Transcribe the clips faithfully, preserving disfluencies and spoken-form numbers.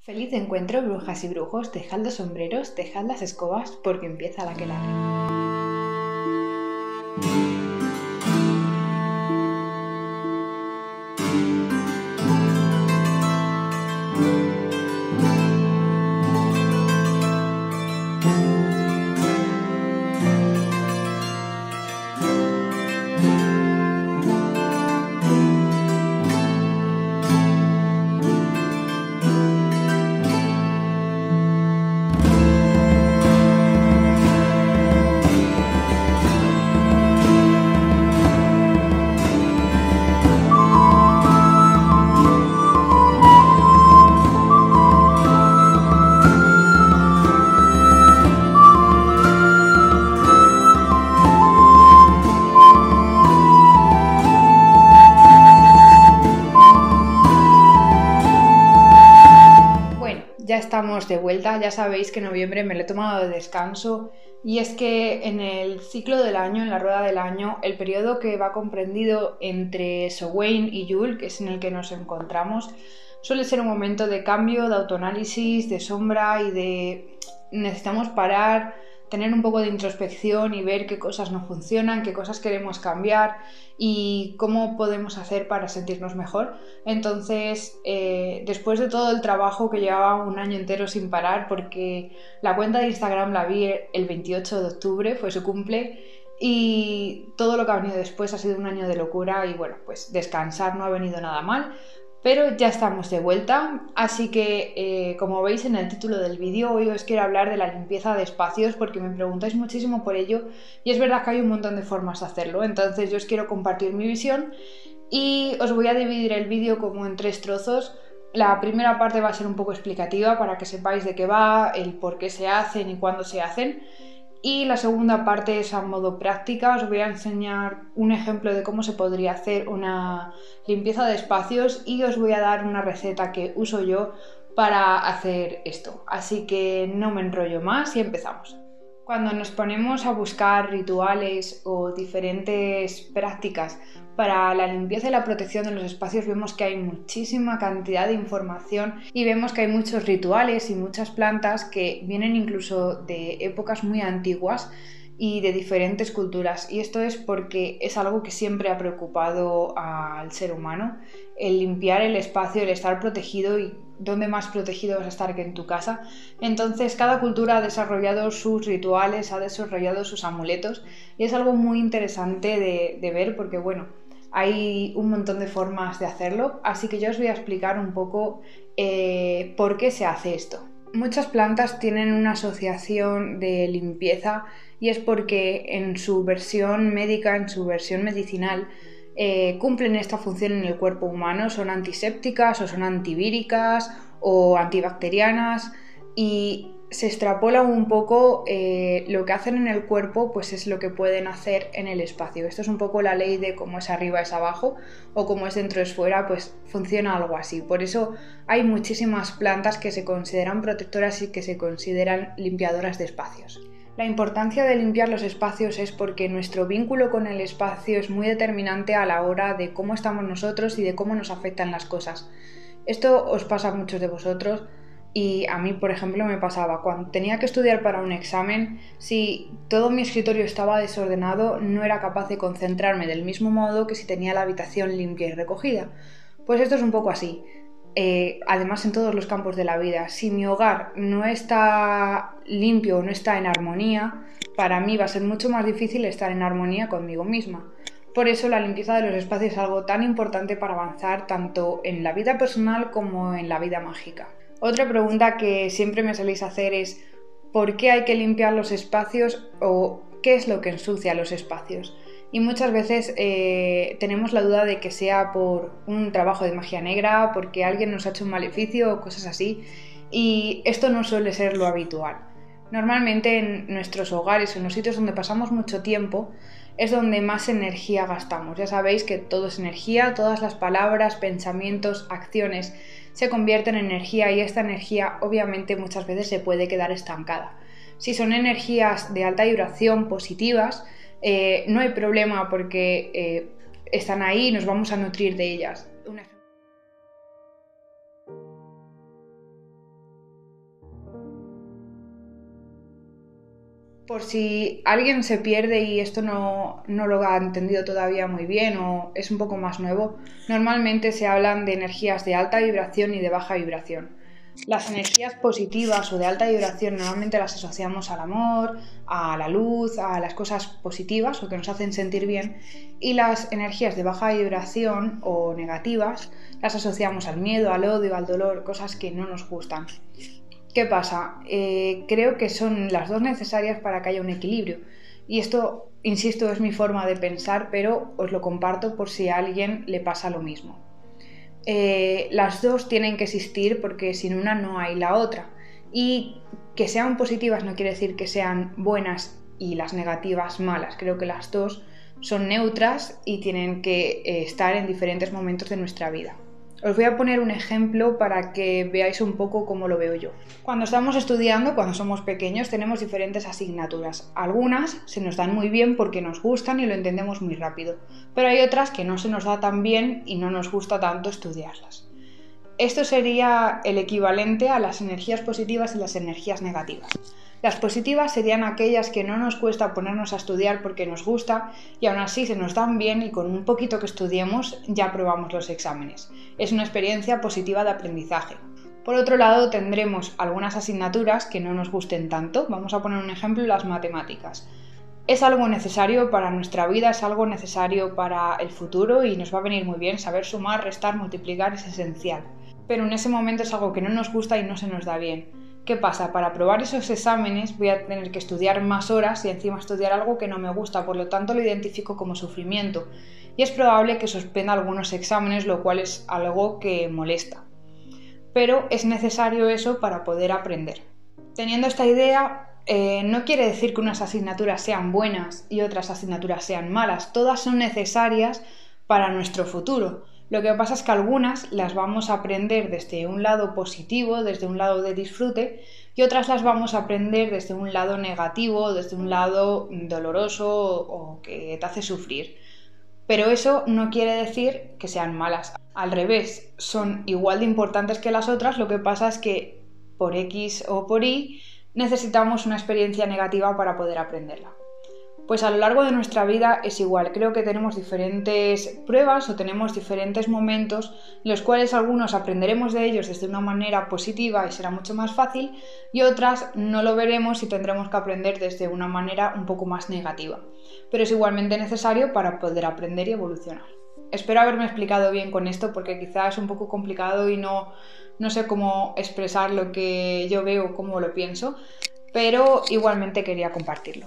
Feliz encuentro, brujas y brujos, dejad los sombreros, dejad las escobas, porque empieza la aquelarre. Ya estamos de vuelta, ya sabéis que en noviembre me lo he tomado de descanso y es que en el ciclo del año, en la rueda del año, el periodo que va comprendido entre Samhain y Yule, que es en el que nos encontramos, suele ser un momento de cambio, de autoanálisis, de sombra y de necesitamos parar, tener un poco de introspección y ver qué cosas no funcionan, qué cosas queremos cambiar y cómo podemos hacer para sentirnos mejor. Entonces, eh, después de todo el trabajo que llevaba un año entero sin parar, porque la cuenta de Instagram la vi el veintiocho de octubre, fue su cumple, y todo lo que ha venido después ha sido un año de locura y bueno, pues descansar no ha venido nada mal. Pero ya estamos de vuelta, así que eh, como veis en el título del vídeo, hoy os quiero hablar de la limpieza de espacios porque me preguntáis muchísimo por ello y es verdad que hay un montón de formas de hacerlo, entonces yo os quiero compartir mi visión y os voy a dividir el vídeo como en tres trozos. La primera parte va a ser un poco explicativa para que sepáis de qué va, el por qué se hacen y cuándo se hacen. Y la segunda parte es a modo práctica, os voy a enseñar un ejemplo de cómo se podría hacer una limpieza de espacios y os voy a dar una receta que uso yo para hacer esto. Así que no me enrollo más y empezamos. Cuando nos ponemos a buscar rituales o diferentes prácticas para la limpieza y la protección de los espacios, vemos que hay muchísima cantidad de información y vemos que hay muchos rituales y muchas plantas que vienen incluso de épocas muy antiguas y de diferentes culturas, y esto es porque es algo que siempre ha preocupado al ser humano, el limpiar el espacio, el estar protegido, y dónde más protegido vas a estar que en tu casa. Entonces cada cultura ha desarrollado sus rituales, ha desarrollado sus amuletos y es algo muy interesante de, de ver porque bueno, hay un montón de formas de hacerlo, así que yo os voy a explicar un poco eh, por qué se hace esto. Muchas plantas tienen una asociación de limpieza y es porque en su versión médica, en su versión medicinal, eh, cumplen esta función en el cuerpo humano, son antisépticas o son antivíricas o antibacterianas y se extrapola un poco eh, lo que hacen en el cuerpo, pues es lo que pueden hacer en el espacio. Esto es un poco la ley de cómo es arriba es abajo o cómo es dentro es fuera, pues funciona algo así. Por eso hay muchísimas plantas que se consideran protectoras y que se consideran limpiadoras de espacios. La importancia de limpiar los espacios es porque nuestro vínculo con el espacio es muy determinante a la hora de cómo estamos nosotros y de cómo nos afectan las cosas. Esto os pasa a muchos de vosotros. Y a mí, por ejemplo, me pasaba, cuando tenía que estudiar para un examen, si todo mi escritorio estaba desordenado, no era capaz de concentrarme del mismo modo que si tenía la habitación limpia y recogida. Pues esto es un poco así. Eh, además, en todos los campos de la vida, si mi hogar no está limpio o no está en armonía, para mí va a ser mucho más difícil estar en armonía conmigo misma. Por eso la limpieza de los espacios es algo tan importante para avanzar tanto en la vida personal como en la vida mágica. Otra pregunta que siempre me soléis hacer es ¿por qué hay que limpiar los espacios o qué es lo que ensucia los espacios? Y muchas veces eh, tenemos la duda de que sea por un trabajo de magia negra, porque alguien nos ha hecho un maleficio o cosas así, y esto no suele ser lo habitual. Normalmente en nuestros hogares, en los sitios donde pasamos mucho tiempo, es donde más energía gastamos. Ya sabéis que todo es energía, todas las palabras, pensamientos, acciones se convierten en energía y esta energía obviamente muchas veces se puede quedar estancada. Si son energías de alta vibración positivas, eh, no hay problema porque eh, están ahí y nos vamos a nutrir de ellas. Un ejemplo. Por si alguien se pierde y esto no, no lo ha entendido todavía muy bien o es un poco más nuevo, normalmente se hablan de energías de alta vibración y de baja vibración. Las energías positivas o de alta vibración normalmente las asociamos al amor, a la luz, a las cosas positivas o que nos hacen sentir bien, y las energías de baja vibración o negativas las asociamos al miedo, al odio, al dolor, cosas que no nos gustan. ¿Qué pasa? Eh, creo que son las dos necesarias para que haya un equilibrio. Y esto, insisto, es mi forma de pensar, pero os lo comparto por si a alguien le pasa lo mismo. Eh, las dos tienen que existir porque sin una no hay la otra. Y que sean positivas no quiere decir que sean buenas y las negativas malas. Creo que las dos son neutras y tienen que eh, estar en diferentes momentos de nuestra vida. Os voy a poner un ejemplo para que veáis un poco cómo lo veo yo. Cuando estamos estudiando, cuando somos pequeños, tenemos diferentes asignaturas. Algunas se nos dan muy bien porque nos gustan y lo entendemos muy rápido, pero hay otras que no se nos da tan bien y no nos gusta tanto estudiarlas. Esto sería el equivalente a las energías positivas y las energías negativas. Las positivas serían aquellas que no nos cuesta ponernos a estudiar porque nos gusta y aún así se nos dan bien y con un poquito que estudiemos ya aprobamos los exámenes. Es una experiencia positiva de aprendizaje. Por otro lado, tendremos algunas asignaturas que no nos gusten tanto. Vamos a poner un ejemplo, las matemáticas. Es algo necesario para nuestra vida, es algo necesario para el futuro y nos va a venir muy bien. Saber sumar, restar, multiplicar es esencial. Pero en ese momento es algo que no nos gusta y no se nos da bien. ¿Qué pasa? Para aprobar esos exámenes voy a tener que estudiar más horas y encima estudiar algo que no me gusta, por lo tanto lo identifico como sufrimiento y es probable que suspenda algunos exámenes, lo cual es algo que molesta. Pero es necesario eso para poder aprender. Teniendo esta idea, eh, no quiere decir que unas asignaturas sean buenas y otras asignaturas sean malas, todas son necesarias para nuestro futuro. Lo que pasa es que algunas las vamos a aprender desde un lado positivo, desde un lado de disfrute, y otras las vamos a aprender desde un lado negativo, desde un lado doloroso o que te hace sufrir. Pero eso no quiere decir que sean malas. Al revés, son igual de importantes que las otras, lo que pasa es que por X o por Y necesitamos una experiencia negativa para poder aprenderla. Pues a lo largo de nuestra vida es igual, creo que tenemos diferentes pruebas o tenemos diferentes momentos en los cuales algunos aprenderemos de ellos desde una manera positiva y será mucho más fácil y otras no lo veremos y tendremos que aprender desde una manera un poco más negativa. Pero es igualmente necesario para poder aprender y evolucionar. Espero haberme explicado bien con esto porque quizás es un poco complicado y no, no sé cómo expresar lo que yo veo, cómo lo pienso, pero igualmente quería compartirlo.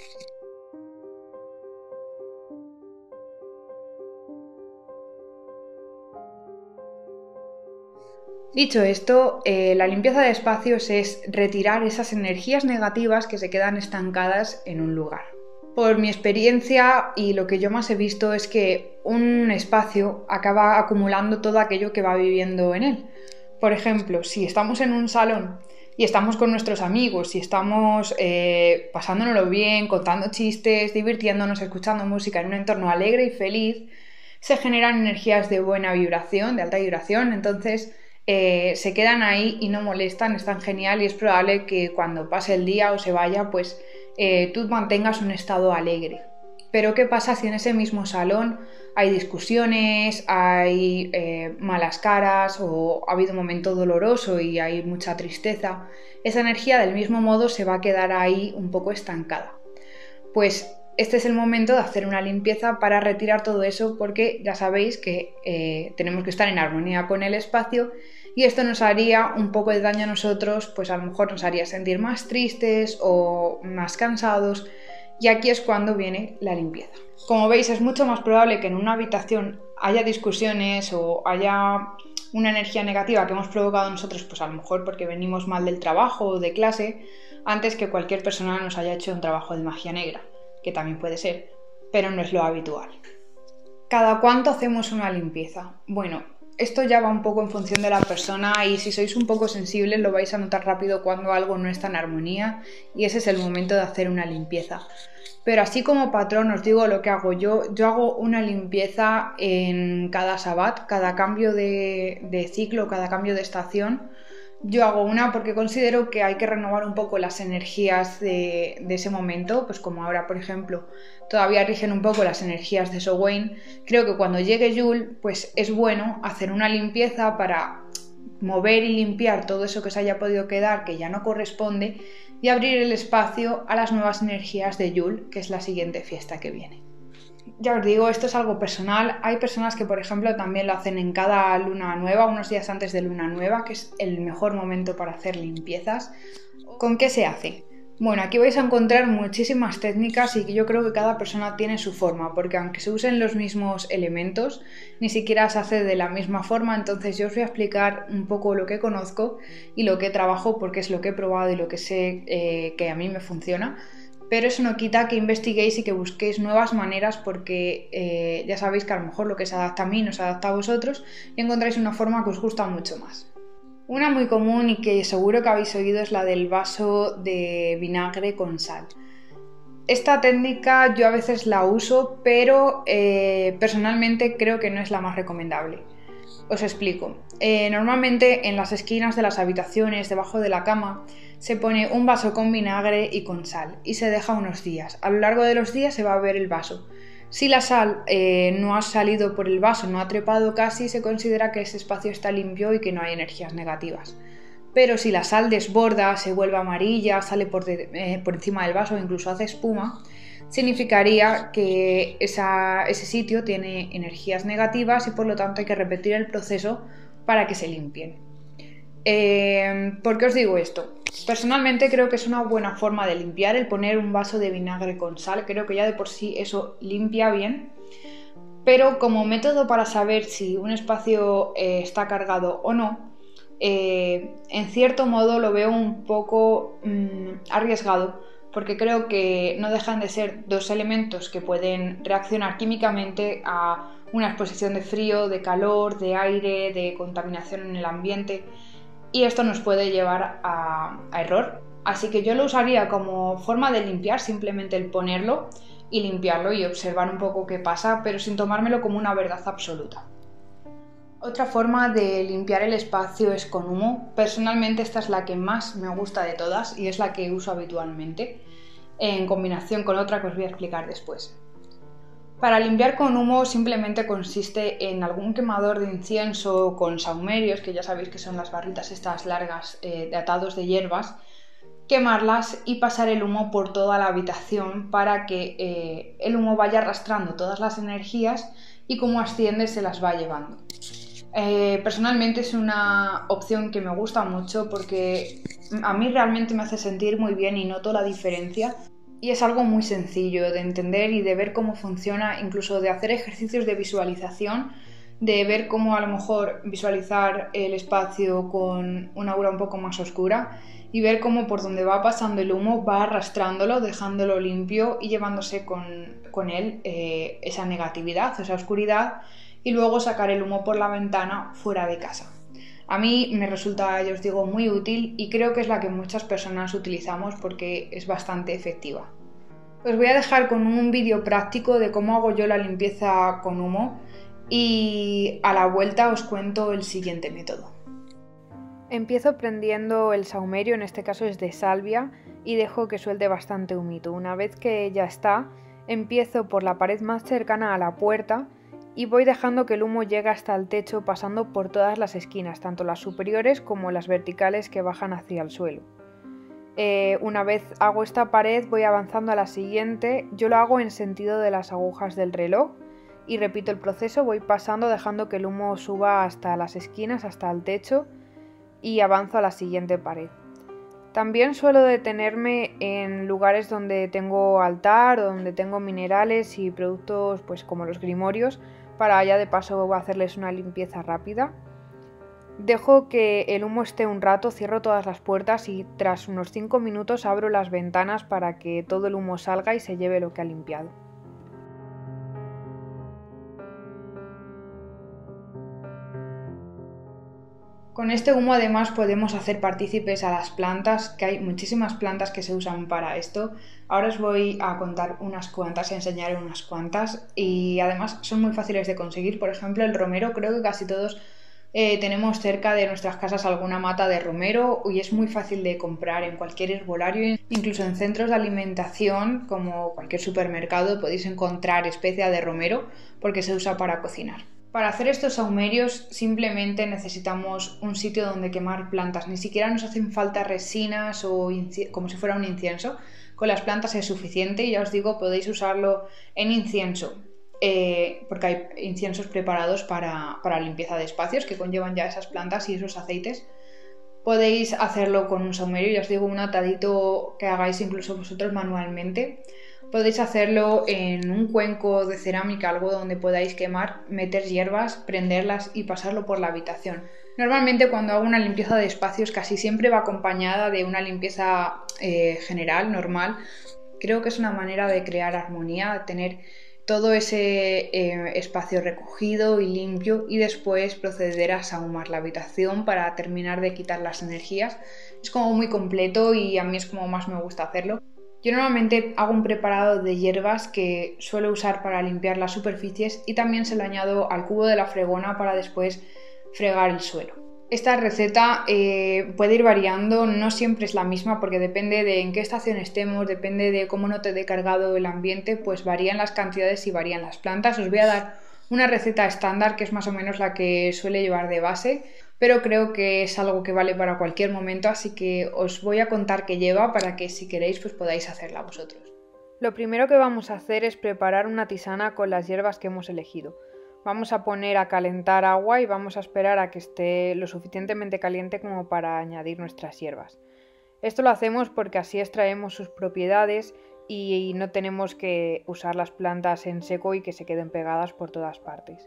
Dicho esto, eh, la limpieza de espacios es retirar esas energías negativas que se quedan estancadas en un lugar. Por mi experiencia y lo que yo más he visto es que un espacio acaba acumulando todo aquello que va viviendo en él. Por ejemplo, si estamos en un salón y estamos con nuestros amigos y estamos eh, pasándonoslo bien, contando chistes, divirtiéndonos, escuchando música en un entorno alegre y feliz, se generan energías de buena vibración, de alta vibración, entonces Eh, se quedan ahí y no molestan, están genial y es probable que cuando pase el día o se vaya, pues eh, tú mantengas un estado alegre. Pero ¿qué pasa si en ese mismo salón hay discusiones, hay eh, malas caras o ha habido un momento doloroso y hay mucha tristeza? Esa energía del mismo modo se va a quedar ahí un poco estancada. Pues este es el momento de hacer una limpieza para retirar todo eso porque ya sabéis que eh, tenemos que estar en armonía con el espacio y esto nos haría un poco de daño a nosotros, pues a lo mejor nos haría sentir más tristes o más cansados y aquí es cuando viene la limpieza. Como veis, es mucho más probable que en una habitación haya discusiones o haya una energía negativa que hemos provocado nosotros, pues a lo mejor porque venimos mal del trabajo o de clase, antes que cualquier persona nos haya hecho un trabajo de magia negra, que también puede ser, pero no es lo habitual. ¿Cada cuánto hacemos una limpieza? Bueno, esto ya va un poco en función de la persona y si sois un poco sensibles lo vais a notar rápido cuando algo no está en armonía y ese es el momento de hacer una limpieza. Pero así como patrón os digo lo que hago yo. Yo hago una limpieza en cada sabbat, cada cambio de, de ciclo, cada cambio de estación. Yo hago una porque considero que hay que renovar un poco las energías de, de ese momento, pues como ahora, por ejemplo, todavía rigen un poco las energías de Samhain. Creo que cuando llegue Yule, pues es bueno hacer una limpieza para mover y limpiar todo eso que se haya podido quedar, que ya no corresponde, y abrir el espacio a las nuevas energías de Yule, que es la siguiente fiesta que viene. Ya os digo, esto es algo personal. Hay personas que, por ejemplo, también lo hacen en cada luna nueva, unos días antes de luna nueva, que es el mejor momento para hacer limpiezas. ¿Con qué se hace? Bueno, aquí vais a encontrar muchísimas técnicas y yo creo que cada persona tiene su forma, porque aunque se usen los mismos elementos, ni siquiera se hace de la misma forma. Entonces yo os voy a explicar un poco lo que conozco y lo que trabajo, porque es lo que he probado y lo que sé eh, que a mí me funciona. Pero eso no quita que investiguéis y que busquéis nuevas maneras, porque eh, ya sabéis que a lo mejor lo que se adapta a mí no se adapta a vosotros y encontráis una forma que os gusta mucho más. Una muy común y que seguro que habéis oído es la del vaso de vinagre con sal. Esta técnica yo a veces la uso, pero eh, personalmente creo que no es la más recomendable. Os explico. Eh, normalmente en las esquinas de las habitaciones, debajo de la cama, se pone un vaso con vinagre y con sal y se deja unos días. A lo largo de los días se va a ver el vaso. Si la sal eh, no ha salido por el vaso, no ha trepado casi, se considera que ese espacio está limpio y que no hay energías negativas. Pero si la sal desborda, se vuelve amarilla, sale por, de, eh, por encima del vaso o incluso hace espuma, significaría que esa, ese sitio tiene energías negativas y por lo tanto hay que repetir el proceso para que se limpien. Eh, ¿Por qué os digo esto? Personalmente creo que es una buena forma de limpiar el poner un vaso de vinagre con sal. Creo que ya de por sí eso limpia bien, pero como método para saber si un espacio eh, está cargado o no, eh, en cierto modo lo veo un poco mmm, arriesgado, porque creo que no dejan de ser dos elementos que pueden reaccionar químicamente a una exposición de frío, de calor, de aire, de contaminación en el ambiente, y esto nos puede llevar a, a error. Así que yo lo usaría como forma de limpiar, simplemente el ponerlo y limpiarlo y observar un poco qué pasa, pero sin tomármelo como una verdad absoluta. Otra forma de limpiar el espacio es con humo. Personalmente esta es la que más me gusta de todas y es la que uso habitualmente, en combinación con otra que os voy a explicar después. Para limpiar con humo simplemente consiste en algún quemador de incienso con saumerios, que ya sabéis que son las barritas estas largas eh, de atados de hierbas, quemarlas y pasar el humo por toda la habitación para que eh, el humo vaya arrastrando todas las energías y como asciende se las va llevando. Eh, personalmente es una opción que me gusta mucho porque a mí realmente me hace sentir muy bien y noto la diferencia. Y es algo muy sencillo de entender y de ver cómo funciona, incluso de hacer ejercicios de visualización, de ver cómo a lo mejor visualizar el espacio con una aura un poco más oscura y ver cómo por donde va pasando el humo va arrastrándolo, dejándolo limpio y llevándose con, con él eh, esa negatividad, esa oscuridad, y luego sacar el humo por la ventana fuera de casa. A mí me resulta, ya os digo, muy útil y creo que es la que muchas personas utilizamos porque es bastante efectiva. Os voy a dejar con un vídeo práctico de cómo hago yo la limpieza con humo y a la vuelta os cuento el siguiente método. Empiezo prendiendo el saumerio, en este caso es de salvia, y dejo que suelte bastante humito. Una vez que ya está, empiezo por la pared más cercana a la puerta y voy dejando que el humo llegue hasta el techo, pasando por todas las esquinas, tanto las superiores como las verticales que bajan hacia el suelo. Eh, una vez hago esta pared voy avanzando a la siguiente. Yo lo hago en sentido de las agujas del reloj y repito el proceso, voy pasando dejando que el humo suba hasta las esquinas, hasta el techo, y avanzo a la siguiente pared. También suelo detenerme en lugares donde tengo altar o donde tengo minerales y productos pues como los grimorios, para ya de paso hacerles una limpieza rápida. Dejo que el humo esté un rato, cierro todas las puertas y tras unos cinco minutos abro las ventanas para que todo el humo salga y se lleve lo que ha limpiado. Con este humo además podemos hacer partícipes a las plantas, que hay muchísimas plantas que se usan para esto. Ahora os voy a contar unas cuantas, a enseñar unas cuantas y además son muy fáciles de conseguir. Por ejemplo, el romero, creo que casi todos eh, tenemos cerca de nuestras casas alguna mata de romero y es muy fácil de comprar en cualquier herbolario, incluso en centros de alimentación como cualquier supermercado podéis encontrar especia de romero porque se usa para cocinar. Para hacer estos saumerios simplemente necesitamos un sitio donde quemar plantas, ni siquiera nos hacen falta resinas o como si fuera un incienso, con las plantas es suficiente y ya os digo, podéis usarlo en incienso, eh, porque hay inciensos preparados para, para limpieza de espacios que conllevan ya esas plantas y esos aceites. Podéis hacerlo con un saumerio, ya os digo, un atadito que hagáis incluso vosotros manualmente. Podéis hacerlo en un cuenco de cerámica, algo donde podáis quemar, meter hierbas, prenderlas y pasarlo por la habitación. Normalmente cuando hago una limpieza de espacios casi siempre va acompañada de una limpieza eh, general, normal. Creo que es una manera de crear armonía, tener todo ese eh, espacio recogido y limpio y después proceder a sahumar la habitación para terminar de quitar las energías. Es como muy completo y a mí es como más me gusta hacerlo. Yo normalmente hago un preparado de hierbas que suelo usar para limpiar las superficies y también se lo añado al cubo de la fregona para después fregar el suelo. Esta receta eh, puede ir variando, no siempre es la misma porque depende de en qué estación estemos, depende de cómo note de cargado el ambiente, pues varían las cantidades y varían las plantas. Os voy a dar una receta estándar que es más o menos la que suele llevar de base, pero creo que es algo que vale para cualquier momento, así que os voy a contar qué lleva para que si queréis pues podáis hacerla vosotros. Lo primero que vamos a hacer es preparar una tisana con las hierbas que hemos elegido. Vamos a poner a calentar agua y vamos a esperar a que esté lo suficientemente caliente como para añadir nuestras hierbas. Esto lo hacemos porque así extraemos sus propiedades y no tenemos que usar las plantas en seco y que se queden pegadas por todas partes.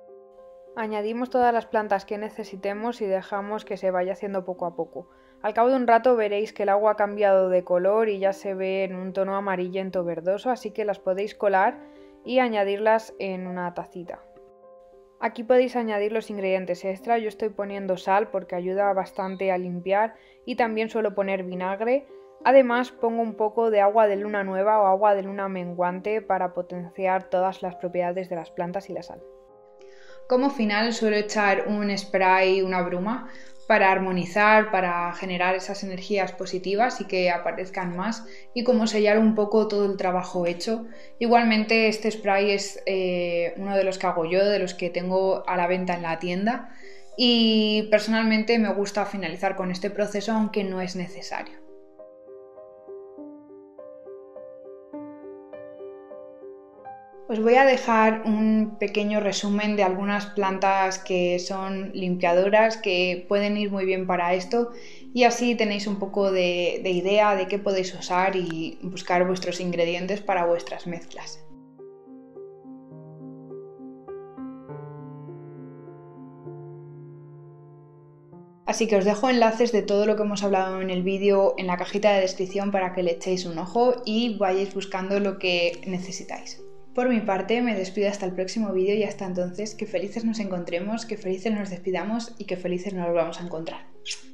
Añadimos todas las plantas que necesitemos y dejamos que se vaya haciendo poco a poco. Al cabo de un rato veréis que el agua ha cambiado de color y ya se ve en un tono amarillento verdoso, así que las podéis colar y añadirlas en una tacita. Aquí podéis añadir los ingredientes extra, yo estoy poniendo sal porque ayuda bastante a limpiar y también suelo poner vinagre. Además pongo un poco de agua de luna nueva o agua de luna menguante para potenciar todas las propiedades de las plantas y la sal. Como final suelo echar un spray, una bruma, para armonizar, para generar esas energías positivas y que aparezcan más y como sellar un poco todo el trabajo hecho. Igualmente este spray es eh, uno de los que hago yo, de los que tengo a la venta en la tienda y personalmente me gusta finalizar con este proceso aunque no es necesario. Os voy a dejar un pequeño resumen de algunas plantas que son limpiadoras, que pueden ir muy bien para esto y así tenéis un poco de, de idea de qué podéis usar y buscar vuestros ingredientes para vuestras mezclas. Así que os dejo enlaces de todo lo que hemos hablado en el vídeo en la cajita de descripción para que le echéis un ojo y vayáis buscando lo que necesitáis. Por mi parte me despido hasta el próximo vídeo y hasta entonces que felices nos encontremos, que felices nos despidamos y que felices nos volvamos a encontrar.